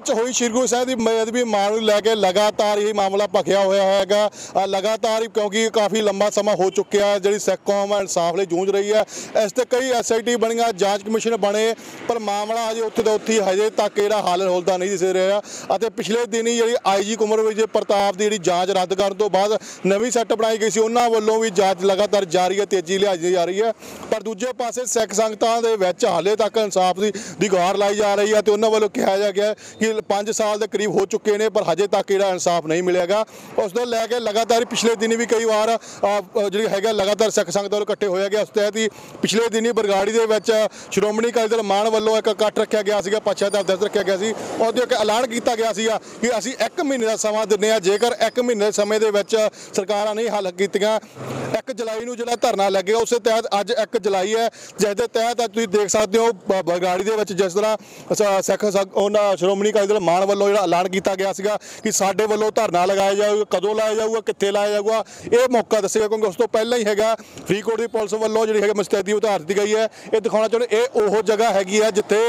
ਵਿੱਚ ਹੋਈ ਸ਼੍ਰੀ ਗੁਰੂ ਸਾਹਿਬ ਦੀ ਬੇਅਦਬੀ ਮਾਣ ਨੂੰ ਲੈ ਕੇ ਲਗਾਤਾਰ ਇਹ ਮਾਮਲਾ ਭਖਿਆ ਹੋਇਆ ਹੈਗਾ। ਲਗਾਤਾਰ ਹੀ ਕਿਉਂਕਿ ਕਾਫੀ ਲੰਬਾ ਸਮਾਂ ਹੋ ਚੁੱਕਿਆ ਜਿਹੜੀ ਸਿੱਖ ਕੌਮ ਹੈ ਇਨਸਾਫ ਲਈ ਜੂਝ ਰਹੀ ਹੈ। ਇਸ ਤੇ ਕਈ SIT ਬਣੀਆਂ, ਜਾਂਚ ਕਮਿਸ਼ਨ ਬਣੇ, ਪਰ ਮਾਮਲਾ ਅਜੇ ਉੱਥੇ ਦਾ ਉੱਥੇ ਹਜੇ ਤੱਕ ਇਹਦਾ ਹੱਲ ਹੁਲਦਾ ਨਹੀਂ ਦਿਸ ਰਿਹਾ। ਅਤੇ ਪਿਛਲੇ ਦਿਨ ਹੀ ਜਿਹੜੀ IG ਕੁੰਵਰ ਵਿਜੇ ਪ੍ਰਤਾਪ ਦੀ ਜਿਹੜੀ ਜਾਂਚ ਰੱਦ ਕਰਨ ਤੋਂ ਬਾਅਦ ਨਵੀਂ ਸੈੱਟ ਬਣਾਈ ਗਈ ਸੀ, ਉਹਨਾਂ ਵੱਲੋਂ ਵੀ ਜਾਂਚ ਲਗਾਤਾਰ ਜਾਰੀ ਹੈ, ਤੇਜ਼ੀ ਲਿਆਈ ਜਾ ਰਹੀ ਹੈ। ਪਰ ਦੂਜੇ ਪਾਸੇ ਸਿੱਖ ਸੰਗਤਾਂ ਦੇ ਵਿੱਚ ਹਾਲੇ ਤੱਕ ਇਨਸਾਫ ਦੀ ਗੁਹਾਰ ਲਾਈ ਜਾ ਰਹੀ ਹੈ ਤੇ ਉਹਨਾਂ ਵੱਲੋਂ ਕਿਹਾ ਜਾ ਗਿਆ ਕਿ 5 ਸਾਲ ਦੇ ਕਰੀਬ ਹੋ ਚੁੱਕੇ ਨੇ, ਪਰ ਹਜੇ ਤੱਕ ਇਹਦਾ ਇਨਸਾਫ ਨਹੀਂ ਮਿਲੇਗਾ। ਉਸ ਤੋਂ ਲੈ ਕੇ ਲਗਾਤਾਰ ਪਿਛਲੇ ਦਿਨ ਵੀ ਕਈ ਵਾਰ ਜਿਹੜੀ ਹੈਗਾ ਲਗਾਤਾਰ ਸਿੱਖ ਸੰਗਤ ਵੱਲੋਂ ਇਕੱਠੇ ਹੋਇਆ ਗਿਆ। ਉਸ ਤਹਿਤ ਹੀ ਪਿਛਲੇ ਦਿਨ ਹੀ ਬਰਗਾੜੀ ਦੇ ਵਿੱਚ ਸ਼੍ਰੋਮਣੀ ਅਕਾਲੀ ਦਲ ਮਾਨ ਵੱਲੋਂ ਇੱਕ ਇਕੱਠ ਰੱਖਿਆ ਗਿਆ ਸੀਗਾ, ਪਾਤਸ਼ਾਹ ਦਾ ਦਰਦ ਰੱਖਿਆ ਗਿਆ ਸੀ। ਉਹਦੇ ਇੱਕ ਐਲਾਨ ਕੀਤਾ ਗਿਆ ਸੀਗਾ ਕਿ ਅਸੀਂ 1 ਮਹੀਨੇ ਦਾ ਸਮਾਂ ਦਿੰਦੇ ਹਾਂ, ਜੇਕਰ 1 ਮਹੀਨੇ ਦੇ ਸਮੇਂ ਦੇ ਵਿੱਚ ਸਰਕਾਰਾਂ ਨਹੀਂ ਹੱਲ ਕੀਤੀਆਂ 1 ਜੁਲਾਈ ਨੂੰ ਜਿਹੜਾ ਧਰਨਾ ਲੱਗੇਗਾ। ਉਸੇ ਤਹਿਤ ਅੱਜ 1 ਜੁਲਾਈ ਹੈ, ਜਿਸ ਦੇ ਤਹਿਤ ਅੱਜ ਤੁਸੀਂ ਦੇਖ ਸਕਦੇ ਹੋ ਬਰਗਾੜੀ ਦੇ ਵਿੱਚ ਜਿਸ ਤਰ੍ਹਾਂ ਸਿੱਖ ਉਹਨਾਂ ਸ਼੍ਰੋਮਣੀ ਅਕਾਲੀ ਦਲ ਮਾਨ ਵੱਲੋਂ ਜਿਹੜਾ ਐਲਾਨ ਕੀਤਾ ਗਿਆ ਸੀਗਾ ਕਿ ਸਾਡੇ ਵੱਲੋਂ ਧਰਨਾ ਲਗਾਇਆ ਜਾਊਗਾ, ਕਦੋਂ ਲਾਇਆ ਜਾਊਗਾ, ਕਿੱਥੇ ਲਾਇਆ ਜਾਊਗਾ, ਇਹ ਮੌਕਾ ਦੱਸੇਗਾ। ਕਿਉਂਕਿ ਉਸ ਤੋਂ ਪਹਿਲਾਂ ਹੀ ਹੈਗਾ ਫਰੀਦਕੋਟ ਦੀ ਪੁਲਿਸ ਵੱਲੋਂ ਜਿਹੜੀ ਹੈਗੀ ਮੁਸਤੈਦੀ ਉਤਾਰ ਦਿੱਤੀ ਗਈ ਹੈ। ਇਹ ਦਿਖਾਉਣਾ ਚਾਹੁੰਦੇ ਇਹ ਉਹ ਜਗ੍ਹਾ ਹੈਗੀ ਹੈ ਜਿੱਥੇ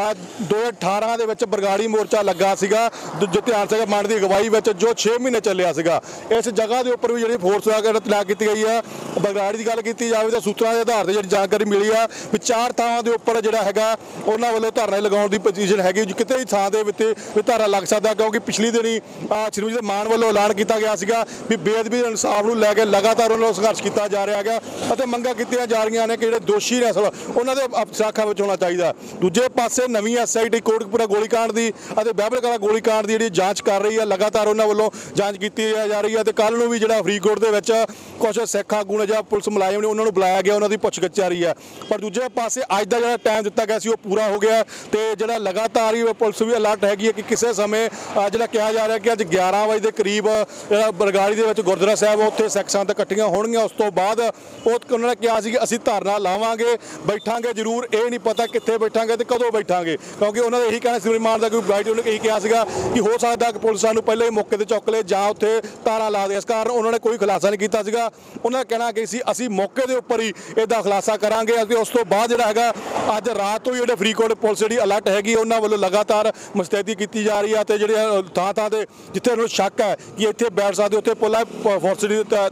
2018 ਦੇ ਵਿੱਚ ਬਰਗਾੜੀ ਮੋਰਚਾ ਲੱਗਾ ਸੀਗਾ, ਧਿਆਨ ਸਿੰਘ ਮਾਨ ਦੀ ਅਗਵਾਈ ਵਿੱਚ, ਜੋ 6 ਮਹੀਨੇ ਚੱਲਿਆ ਸੀਗਾ। ਇਸ ਜਗ੍ਹਾ ਦੇ ਉੱਪਰ ਵੀ ਜਿਹੜੀ ਫੋਰਸ ਤੈਨਾਤ ਕੀਤੀ ਗਈ ਹੈ। ਬਰਗਾੜੀ ਦੀ ਗੱਲ ਕੀਤੀ ਜਾਵੇ ਤਾਂ ਸੂਤਰਾਂ ਦੇ ਆਧਾਰ ਤੇ ਜਿਹੜੀ ਜਾਣਕਾਰੀ ਮਿਲੀ ਆ ਵੀ 4 ਥਾਵਾਂ ਦੇ ਉੱਪਰ ਜਿਹੜਾ ਹੈਗਾ ਉਹਨਾਂ ਵੱਲੋਂ ਧਰਨਾ ਲਗਾਉਣ ਦੀ ਪੋਜੀਸ਼ਨ ਹੈਗੀ, ਕਿਤੇ ਵੀ ਥਾਂ ਦੇ ਵਿੱਚ ਧਰਨਾ ਲੱਗ ਸਕਦਾ। ਕਿਉਂਕਿ ਪਿਛਲੀ ਦਿਨੀ ਸ਼੍ਰੀ ਮਾਨ ਵੱਲੋਂ ਐਲਾਨ ਕੀਤਾ ਗਿਆ ਸੀਗਾ ਵੀ ਬੇਅਦਬੀ ਦੇ ਇਨਸਾਫ ਨੂੰ ਲੈ ਕੇ ਲਗਾਤਾਰ ਉਹਨਾਂ ਨੂੰ ਸੰਘਰਸ਼ ਕੀਤਾ ਜਾ ਰਿਹਾ ਹੈਗਾ ਅਤੇ ਮੰਗਾਂ ਕੀਤੀਆਂ ਜਾ ਰਹੀਆਂ ਨੇ ਕਿ ਜਿਹੜੇ ਦੋਸ਼ੀ ਨੇ ਅਸਲ ਉਹਨਾਂ ਦੇ ਸ਼ਾਖਾ ਵਿੱਚ ਹੋਣਾ ਚਾਹੀਦਾ। ਦੂਜੇ ਪਾਸੇ ਨਵੀਂ SIT ਕੋਟਕਪੂਰਾ ਗੋਲੀकांड ਦੀ ਅਤੇ ਬਾਬਲ ਕਲਾਂ ਗੋਲੀकांड ਦੀ ਜਿਹੜੀ ਜਾਂਚ ਕਰ ਰਹੀ ਹੈ, ਲਗਾਤਾਰ ਉਹਨਾਂ ਵੱਲੋਂ ਜਾਂਚ ਕੀਤੀ ਜਾ ਰਹੀ ਹੈ। ਤੇ ਕੱਲ ਨੂੰ ਵੀ ਜਿਹੜਾ ਫਰੀਦਕੋਟ ਦੇ ਵਿੱਚ ਕੁਝ ਸਿੱਖ ਆਗੂ ਨੇ ਜਾਂ ਪੁਲਿਸ ਮੁਲਾਜ਼ਮ ਨੇ ਉਹਨਾਂ ਨੂੰ ਬੁਲਾਇਆ ਗਿਆ, ਉਹਨਾਂ ਦੀ ਪੁੱਛਗਿੱਛ ਜਾਰੀ ਹੈ। ਪਰ ਦੂਜੇ ਪਾਸੇ ਅੱਜ ਦਾ ਜਿਹੜਾ ਟਾਈਮ ਦਿੱਤਾ ਗਿਆ ਸੀ ਉਹ ਪੂਰਾ ਹੋ ਗਿਆ ਤੇ ਜਿਹੜਾ ਲਗਾਤਾਰ ਹੀ ਪੁਲਿਸ ਵੀ ਅਲਰਟ ਹੈਗੀ ਹੈ ਕਿ ਕਿਸੇ ਸਮੇਂ ਜਿਹੜਾ ਕਿਹਾ ਜਾ ਰਿਹਾ ਕਿ ਅੱਜ 11 ਵਜੇ ਦੇ ਕਰੀਬ ਬਰਗਾੜੀ ਦੇ ਵਿੱਚ ਗੁਰਦੁਆਰਾ ਸਾਹਿਬ ਉੱਥੇ ਸਿੱਖ ਸੰਗਤ ਇਕੱਠੀਆਂ ਹੋਣਗੀਆਂ। ਉਸ ਤੋਂ ਬਾਅਦ ਉਹਨਾਂ ਨੇ ਕਿਹਾ ਸੀ ਕਿ ਅਸੀਂ ਧਰਨਾ ਲਾਵਾਂਗੇ, ਬੈਠਾਂਗੇ ਜ਼ਰੂਰ, ਇਹ ਨਹੀਂ ਪਤਾ ਕਿੱਥੇ ਬੈਠਾਂਗੇ ਤੇ ਕਦੋਂ ਬੈਠਾਂਗੇ। ਕਿਉਂਕਿ ਉਹਨਾਂ ਦਾ ਇਹੀ ਕਹਿਣਾ ਸੀ ਮਾਨ ਦਾ ਕੋਈ ਬਾਈਟ ਉਹਨੇ ਇਹੀ ਕਿਹਾ ਸੀਗਾ ਕਿ ਹੋ ਸਕਦਾ ਕਿ ਪੁਲਿਸ ਸਾਨੂੰ ਪਹਿਲੇ ਹੀ ਮੌਕੇ ਤੇ ਚੁੱਕ ਲਏ ਜਾਂ ਉੱਥੇ ਤਾਰਾਂ ਲਾ ਦੇ। ਇਸ ਕਾਰਨ ਉਹਨਾਂ ਨੇ ਕੋਈ ਖੁਲਾਸਾ ਨਹੀਂ ਕੀਤਾ ਸੀਗਾ। ਉਹਨਾਂ ਦਾ ਕਹਿਣਾ ਕਿ ਸੀ ਅਸੀਂ ਮੌਕੇ ਦੇ ਉੱਪਰ ਹੀ ਇਹਦਾ ਖੁਲਾਸਾ ਕਰਾਂਗੇ। ਅਤੇ ਉਸ ਤੋਂ ਬਾਅਦ ਜਿਹੜਾ ਹੈਗਾ ਅੱਜ ਰਾਤ ਤੋਂ ਹੀ ਜਿਹੜੇ ਫਰੀਦਕੋਟ ਪੁਲਿਸ ਜਿਹੜੀ ਅਲਰਟ ਹੈਗੀ ਉਹਨਾਂ ਵੱਲੋਂ ਲਗਾਤਾਰ ਮੁਸਤੈਦੀ ਕੀਤੀ ਜਾ ਰਹੀ ਹੈ ਤੇ ਜਿਹੜੇ ਥਾਂ ਤੇ ਜਿੱਥੇ ਉਹਨਾਂ ਨੂੰ ਸ਼ੱਕ ਹੈ ਕਿ ਇੱਥੇ ਬੈਠ ਸਕਦੇ ਉੱਥੇ ਪੁਲਿਸ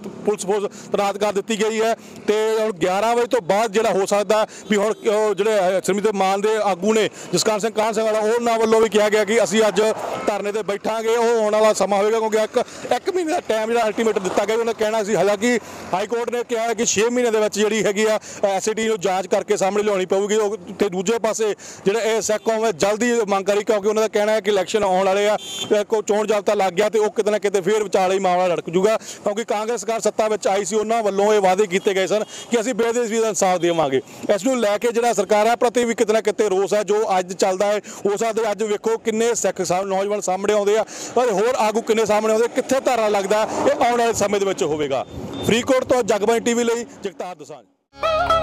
ਤੈਨਾਤ ਕਰ ਦਿੱਤੀ ਗਈ ਹੈ। ਤੇ ਹੁਣ 11 ਵਜੇ ਤੋਂ ਬਾਅਦ ਜਿਹੜਾ ਹੋ ਸਕਦਾ ਵੀ ਹੁਣ ਜਿਹੜੇ ਸ਼੍ਰੀਮਤੀ ਮਾਨ ਦੇ ਆਗੂ ਨੇ ਜਸਕਰਨ ਸਿੰਘ ਕਾਹਨ ਸਿੰਘ ਵਾਲਾ ਉਹਨਾਂ ਵੱਲੋਂ ਵੀ ਕਿਹਾ ਗਿਆ ਕਿ ਅਸੀਂ ਅੱਜ ਧਰਨੇ ਤੇ ਬੈਠਾਂਗੇ। ਉਹ ਆਉਣ ਵਾਲਾ ਸਮਾਂ ਹੋਵੇਗਾ ਕਿਉਂਕਿ 1 ਮਹੀਨੇ ਦਾ ਟਾਈਮ ਜਿਹੜਾ ਅਲਟੀਮੇਟ ਦਿੱਤਾ ਗਿਆ। ਉਹਨੇ ਕਹਿਣਾ ਸੀ, ਹਾਲਾਂਕਿ ਹਾਈ ਕੋਰਟ ਨੇ ਕਿਹਾ ਕਿ 6 ਮਹੀਨੇ ਦੇ ਵਿੱਚ ਜਿਹੜੀ ਹੈਗੀ ਆ SIT ਨੂੰ ਜਾਂਚ ਕਰਕੇ ਸਾਹਮਣੇ ਲਿਆਉਣੀ ਪਊਗੀ। ਤੇ ਦੂਜੇ ਪਾਸੇ ਜਿਹੜੇ ਇਹ ਸਿੱਖ ਕੌਮ ਹੈ ਜਲਦੀ ਮੰਗ ਕਰੀ ਕਿਉਂਕਿ ਉਹਨਾਂ ਦਾ ਕਹਿਣਾ ਹੈ ਕਿ ਇਲੈਕਸ਼ਨ ਆਉਣ ਵਾਲੇ ਆ, ਕੋਈ ਚੋਣ ਜਾਬਤਾ ਲੱਗ ਗਿਆ ਤੇ ਉਹ ਕਿਤੇ ਨਾ ਕਿਤੇ ਫਿਰ ਵਿਚਾਲੇ ਹੀ ਮਾਮਲਾ ਲੜਕ ਜੂਗਾ। ਕਿਉਂਕਿ ਕਾਂਗਰਸ ਸਰਕਾਰ ਸੱਤਾ ਵਿੱਚ ਆਈ ਸੀ, ਉਹਨਾਂ ਵੱਲੋਂ ਇਹ ਵਾਅਦੇ ਕੀਤੇ ਗਏ ਸਨ ਕਿ ਅਸੀਂ ਬੇਦਬੀ ਦਾ ਇਨਸਾਫ ਦੇਵਾਂਗੇ। ਇਸ ਨੂੰ ਲੈ ਕੇ ਜਿਹੜਾ ਸਰਕਾਰਾਂ ਪ੍ਰਤੀ ਵੀ ਕਿਤੇ ਨਾ ਕਿਤੇ ਰੋਸ ਹੈ ਜੋ ਅੱਜ ਚੱਲਦਾ ਹੈ। ਹੋ ਸਕਦਾ ਅੱਜ ਵੇਖੋ ਕਿੰਨੇ ਸਿੱਖ ਨੌਜਵਾਨ ਸਾਹਮਣੇ ਆਉਂਦੇ ਆ ਪਰ ਹੋਰ ਆਗੂ ਕਿੰਨੇ ਸਾਹਮਣੇ ਆਉਂਦੇ, ਕਿੱਥੇ ਧਰਨਾ ਲੱਗਦਾ ਇਹ ਆਉਣ ਵਾਲੇ ਸਮੇਂ ਦੇ ਵਿੱਚ ਹੋਵੇਗਾ। ਫਰੀਦਕੋਟ ਤੋਂ ਜਗਬਾਣੀ TV ਲਈ ਜਗਤਾਰ ਦੋਸਾਂਝ।